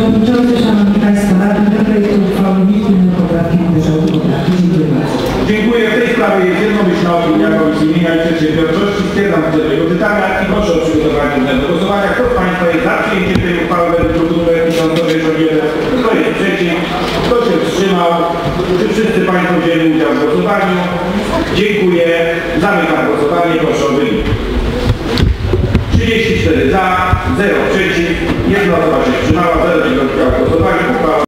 Przewodniczący, Szanowni Państwo, na tym projekcie uchwały nikt inny poprawki nie wyrażał poprawki. Dziękuję bardzo. Dziękuję. W tej sprawie jest jednomyślna opinia Komisji Mienia i Przedsiębiorczości. Stwierdzam do tego czytania i proszę o przygotowanie do głosowania. Kto z Państwa jest za przyjęciem tej uchwały według druku nr 1161? Kto jest przeciw? Kto się wstrzymał? Czy wszyscy Państwo wzięli udział w głosowaniu? Dziękuję. Zamykam głosowanie. Proszę o wynik. 34 za, 0 przeciw, 1 osoba się